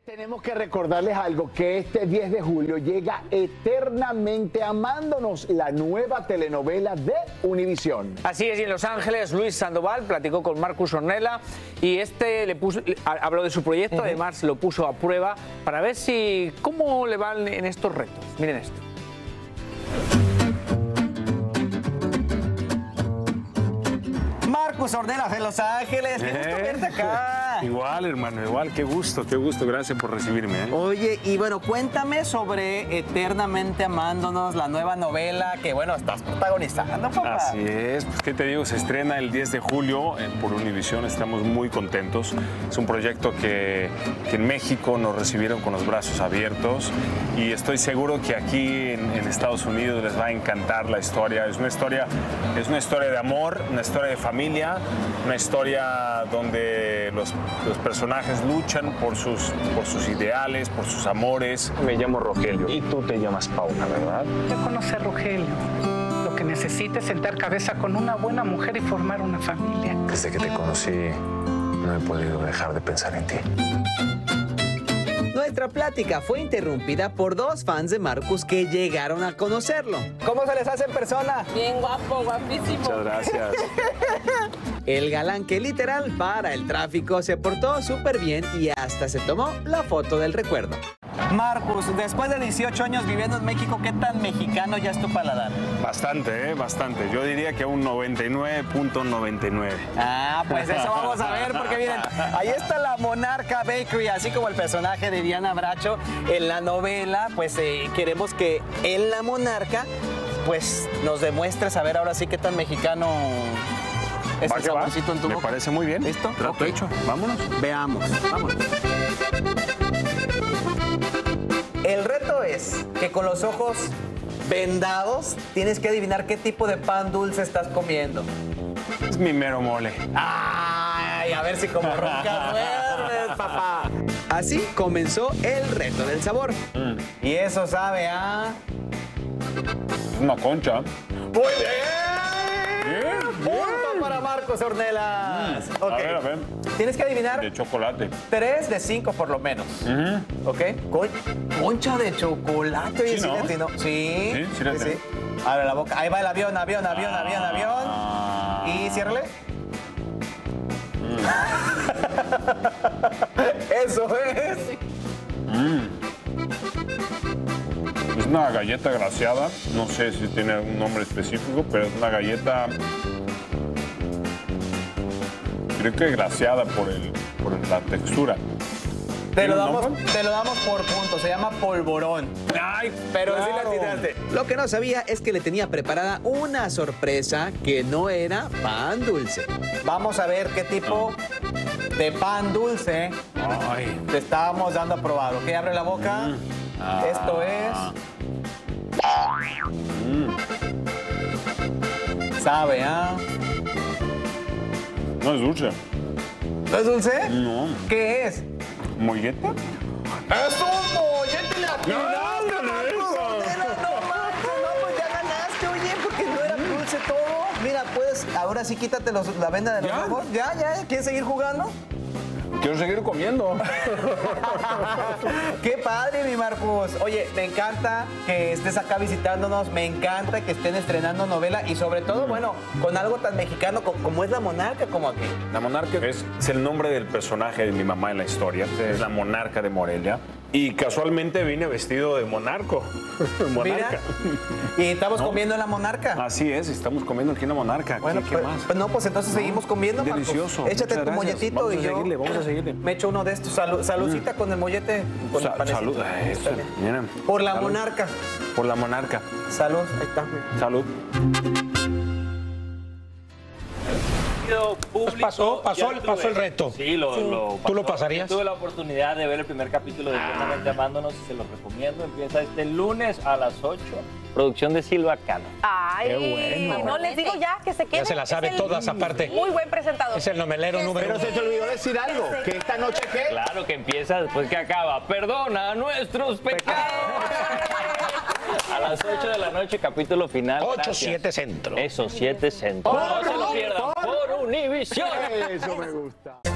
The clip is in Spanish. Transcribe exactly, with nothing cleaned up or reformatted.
Tenemos que recordarles algo, que este diez de julio llega Eternamente Amándonos, la nueva telenovela de Univisión. Así es, y en Los Ángeles Luis Sandoval platicó con Marcus Ornella y este le puso, habló de su proyecto, uh-huh. además lo puso a prueba para ver si cómo le van en estos retos. Miren esto. Marcus Ornella de Los Ángeles, qué gusto eh, verte acá. Igual, hermano, igual, qué gusto, qué gusto, gracias por recibirme. ¿eh? Oye, y bueno, cuéntame sobre Eternamente Amándonos, la nueva novela que, bueno, estás protagonizando, papá. Así es, pues qué te digo, se estrena el diez de julio eh, por Univisión, estamos muy contentos. Es un proyecto que, que en México nos recibieron con los brazos abiertos y estoy seguro que aquí en, en Estados Unidos les va a encantar la historia. Es una historia, es una historia de amor, una historia de familia, una historia donde los Los personajes luchan por sus, por sus ideales, por sus amores. Me llamo Rogelio y tú te llamas Paula, ¿verdad? Ya conocí a Rogelio. Lo que necesita es sentar cabeza con una buena mujer y formar una familia. Desde que te conocí, no he podido dejar de pensar en ti. Nuestra plática fue interrumpida por dos fans de Marcus que llegaron a conocerlo. ¿Cómo se les hace en persona? Bien guapo, guapísimo. Muchas gracias. El galán que literal para el tráfico se portó súper bien y hasta se tomó la foto del recuerdo. Marcus, después de dieciocho años viviendo en México, ¿qué tan mexicano ya es tu paladar? Bastante, ¿eh? Bastante. Yo diría que un noventa y nueve punto noventa y nueve. Ah, pues eso vamos a ver, porque miren, ahí está la Monarca Bakery, así como el personaje de Diana Bracho en la novela, pues eh, queremos que en la Monarca, pues nos demuestre saber ahora sí qué tan mexicano es el saborcito en tu boca. Me parece muy bien. ¿Listo? Trato Okay. hecho. Vámonos. Veamos. Vámonos. El reto es que con los ojos vendados tienes que adivinar qué tipo de pan dulce estás comiendo. Es mi mero mole. ¡Ay! A ver si como ronca duermes, papá. Así comenzó el reto del sabor. Mm. Y eso sabe a... Una concha. ¡Muy bien! Bien, bien. Punto para Marcus Ornella. Mm. Okay. A ver, a ver. Tienes que adivinar... De chocolate. Tres de cinco por lo menos. Uh-huh. ¿Ok? Con concha de chocolate. Sí, ¿Sí, ¿no? latino? Sí. Sí, sí, sí, sí. Abre la boca. Ahí va el avión, avión, avión, avión, avión. Ah. Y ciérrale. Mm. Eso es. Mm. Es una galleta glaseada. No sé si tiene un nombre específico, pero es una galleta... Creo que glaseada por, el, por la textura. Te lo, damos, te lo damos por punto, se llama polvorón. Ay, pero claro. sí la tiraste. Lo que no sabía es que le tenía preparada una sorpresa que no era pan dulce. Vamos a ver qué tipo de pan dulce Ay. te estábamos dando a probar. ¿Ok? Abre la boca. Mm. Ah. Esto es... Mm. Sabe, ¿ah? ¿eh? No es dulce. ¿No es dulce? No. ¿Qué es? ¿Mollete? ¡Es un mollete latino! ¡No, no, no, no, pues ya ganaste, oye, porque no era dulce todo. Mira, puedes, ahora sí quítate los, la venda de los ¿Ya? ojos. ¿Ya, ya? ¿Quieres seguir jugando? Quiero seguir comiendo. ¡Qué padre, mi Marcus! Oye, me encanta que estés acá visitándonos, me encanta que estén estrenando novela y sobre todo, bueno, con algo tan mexicano como es La Monarca, como aquí. La Monarca es, es el nombre del personaje de mi mamá en la historia. Sí. Es la Monarca de Morelia. Y casualmente vine vestido de monarco. Monarca. Mira, y estamos ¿no? comiendo en La Monarca. Así es, estamos comiendo aquí en La Monarca. Bueno, ¿Qué, pues, qué más? Pues no, pues entonces seguimos comiendo, Marcos. Delicioso. Échate tu gracias. molletito vamos y a yo... seguirle, vamos a seguirle. Me echo uno de estos. Salud, saludcita mm. con el mollete. Con Sa el salud. Eso, miren. Por La salud. Monarca. Por La Monarca. Salud. Ahí está. Salud. Pues pasó, pasó, el, pasó el reto. Sí, lo, sí. lo pasó. ¿Tú lo pasarías? Tuve la oportunidad de ver el primer capítulo de Eternamente Amándonos y se los recomiendo. Empieza este lunes a las ocho. Producción de Silva Cano. Ay, qué bueno. No les digo ya que se queden. Ya se la sabe todas aparte. Muy buen presentador. Es el novelero es número Pero uno. se te olvidó decir algo, que esta noche ¿qué? Claro que empieza después que acaba. Perdona nuestros pecados. A las ocho de la noche, capítulo final. ocho siete Centro. Eso, siete Centro. No se lo pierdan por Univisión. Eso me gusta.